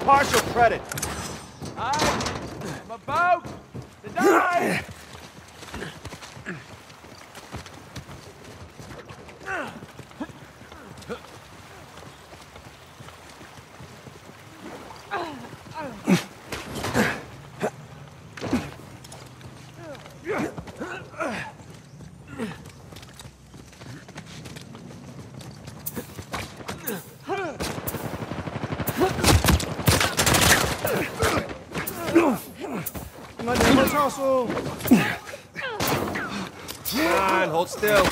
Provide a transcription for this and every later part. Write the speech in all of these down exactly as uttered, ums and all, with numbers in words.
partial credit. I'm about to die! Come on, hold still.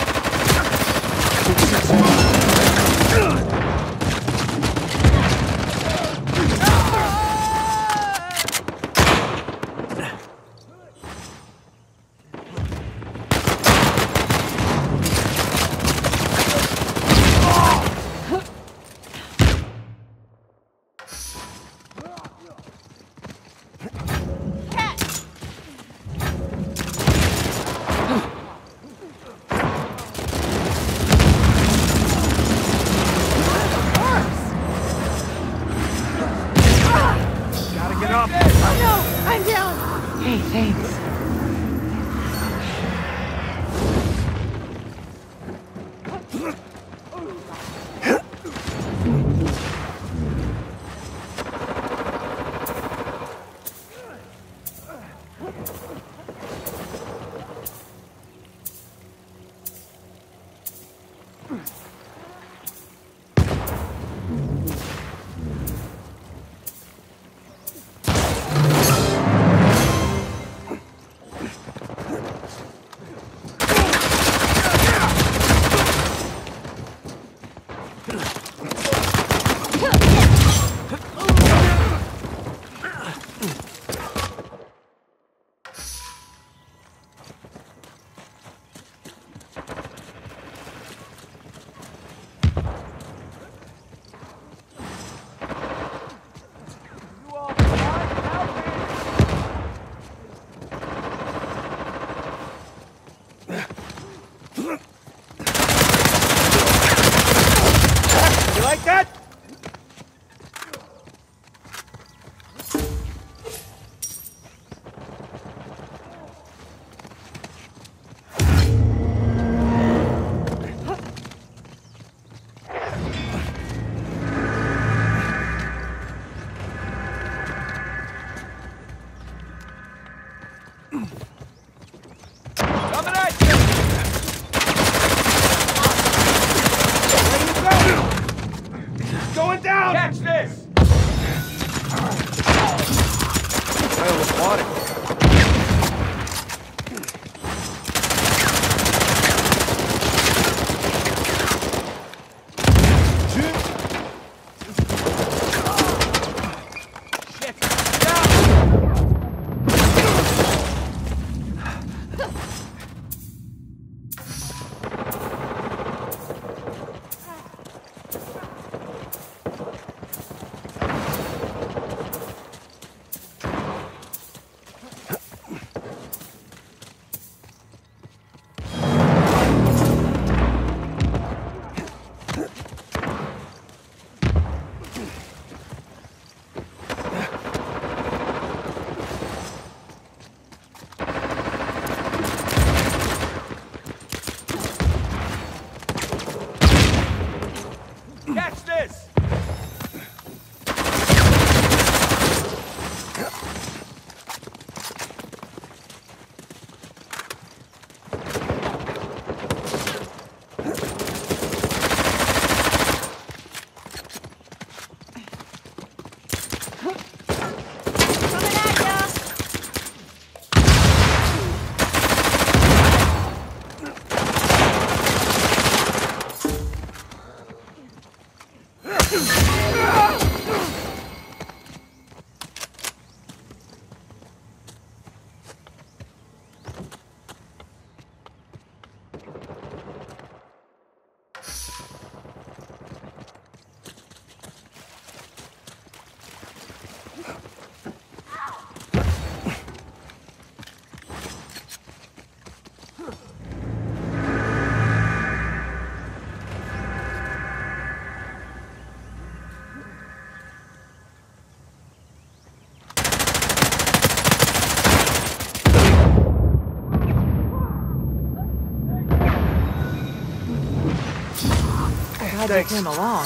had you Thanks. came along.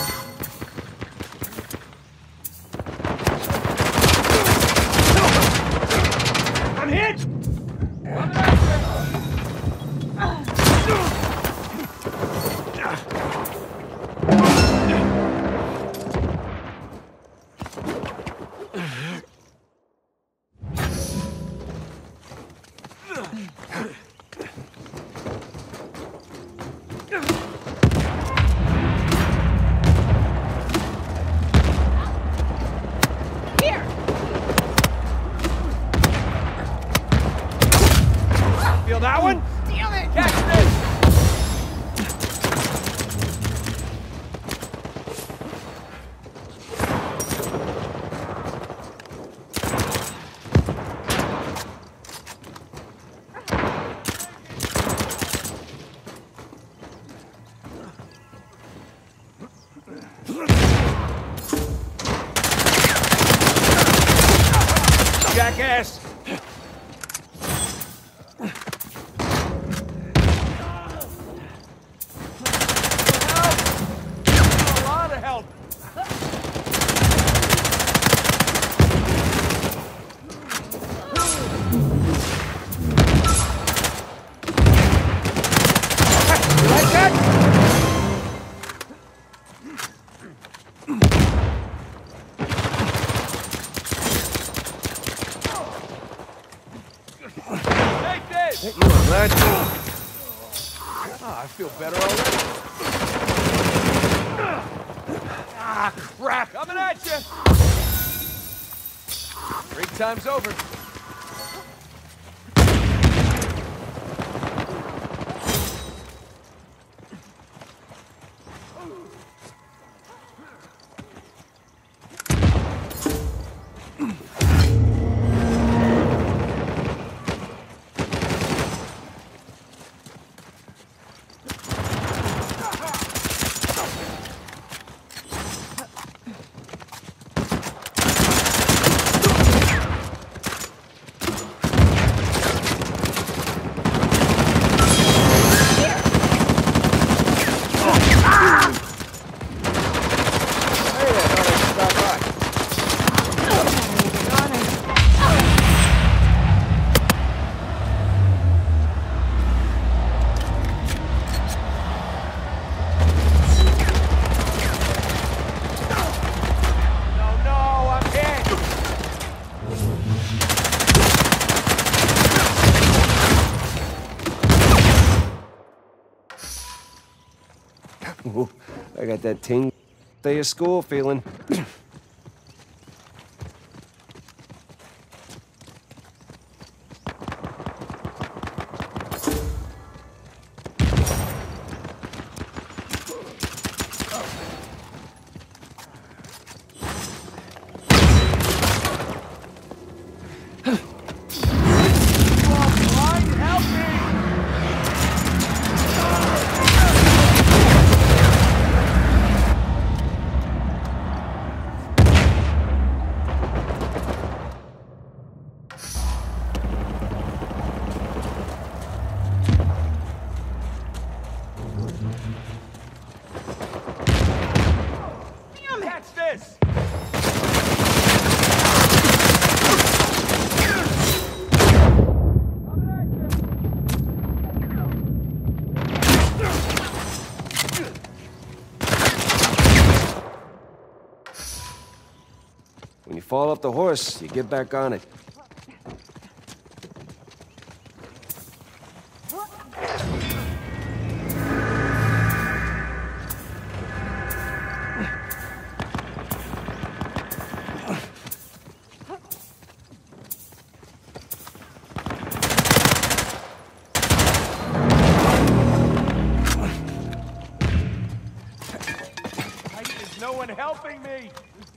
I'm hit! Feel that one? Damn it! Catch this! Jackass! A lot of help! You like that? Take this! You on that? Ah, I feel better already. Ah, crap! Coming at you! Break time's over. Hey, I thought I'd stop by. No, no, I'm hit! Ooh, I got that ting day of school feeling. Blind, help me! Catch this! When you fall off the horse, you get back on it. There's no one helping me!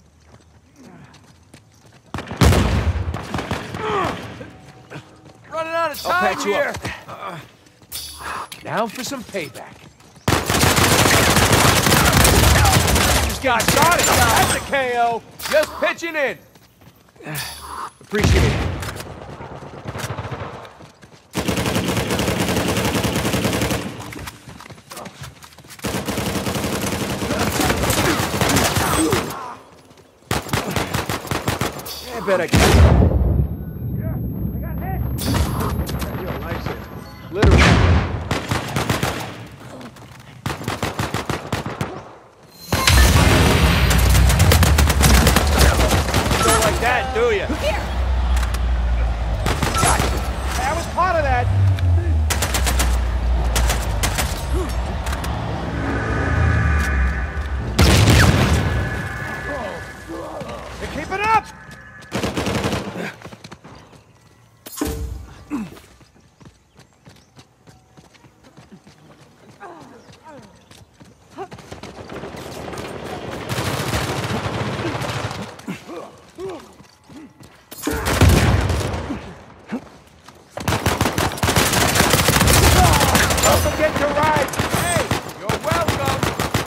Running out of I'll time patch you here! up. Now for some payback. Just got got it! That's a K O! Just pitching in! Appreciate it. better. Yeah, I got hit. You're a lifesaver. Literally. Don't like that, do you? Here! Gotcha. I was part of that. Hey, keep it up! Don't forget to ride! Hey, you're welcome!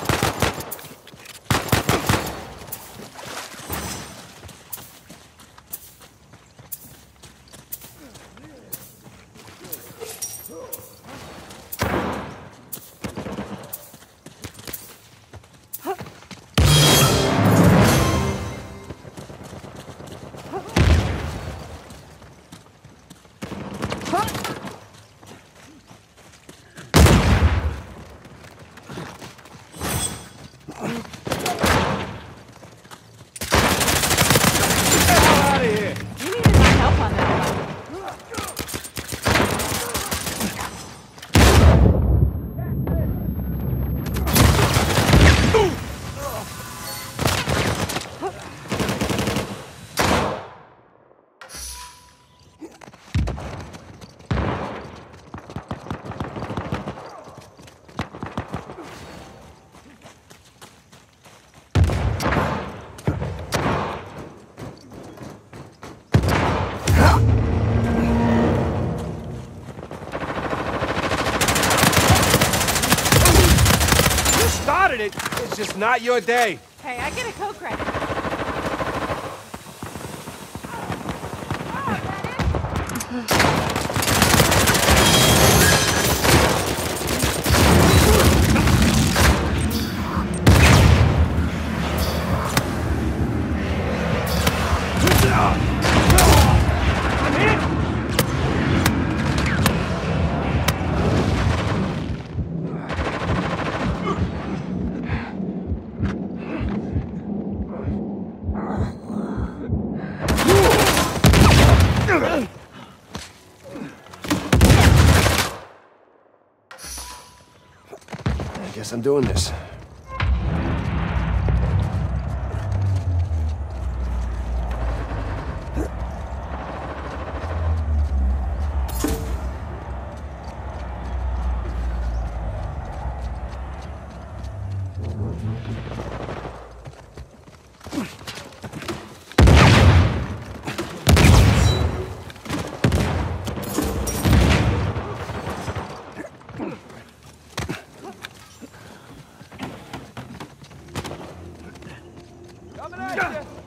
Out of here! You needed my help on that one. You started it. It's just not your day. Hey, I get a co-credit. I'm hit! I guess I'm doing this. Coming at you!